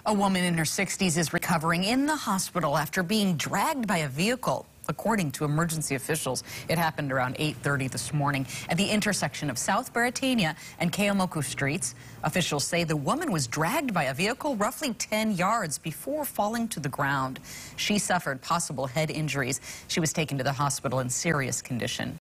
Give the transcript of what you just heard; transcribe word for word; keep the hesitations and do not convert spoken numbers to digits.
A woman in her sixties is recovering in the hospital after being dragged by a vehicle. According to emergency officials, it happened around eight thirty this morning at the intersection of South Baratania and Keomoku Streets. Officials say the woman was dragged by a vehicle roughly ten yards before falling to the ground. She suffered possible head injuries. She was taken to the hospital in serious condition.